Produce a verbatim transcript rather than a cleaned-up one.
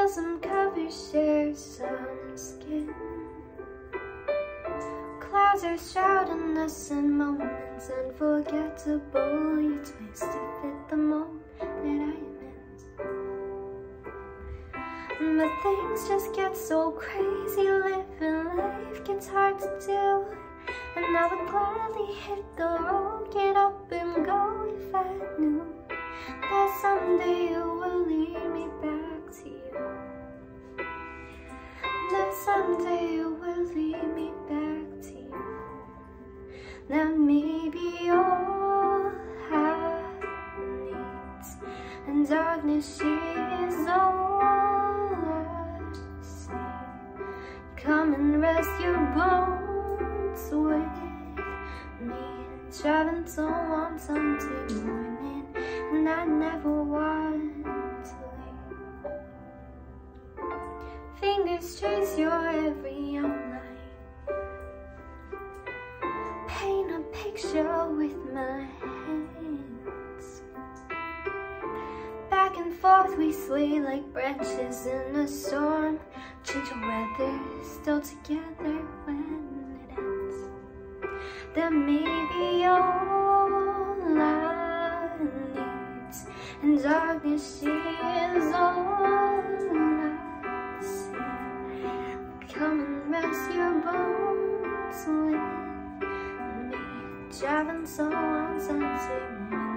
bosom cover shares some skin. Clouds are shrouding us in moments unforgettable. You twist to fit the mold that I am in. But things just get so crazy, living life gets hard to do. And I would gladly hit the road, get up and go if I knew that someday you will lead me back to you. That someday you will lead me back to you. That may be all I need, and darkness is all I see. Come and rest your bones with me. Driving so on Sunday morning, and I never want to leave. Fingers trace your every outline, paint a picture with my hands. Back and forth we sway like branches in a storm. Change the weather, still together when it ends. That may be all I need, and darkness is all I see. Come and rest your bones with me. Driving so on Sunday morning.